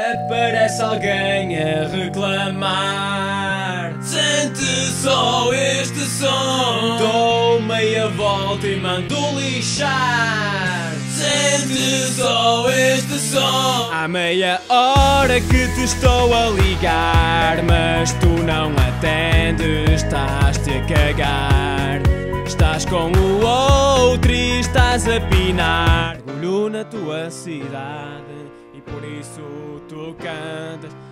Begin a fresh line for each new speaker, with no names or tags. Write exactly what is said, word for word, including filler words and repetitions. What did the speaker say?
aparece alguém a reclamar. Sente só este som. Dou meia volta e mando lixar. Sente só este som. Há meia hora que te estou a ligar, mas tu não atendes, estás-te a cagar. Estás com o outro e estás a pinar. Orgulho na tua cidade e por isso tu cantas.